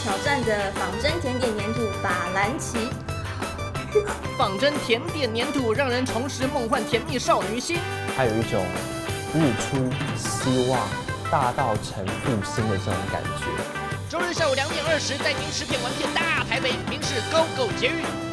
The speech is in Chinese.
挑战的仿真甜点粘土法兰奇。 仿真甜点粘土让人重拾梦幻甜蜜少女心。 还有一种日出希望大稻城复兴的这种感觉。 周日下午2点20，带您10片玩遍大台北，您是 GO GO 捷运。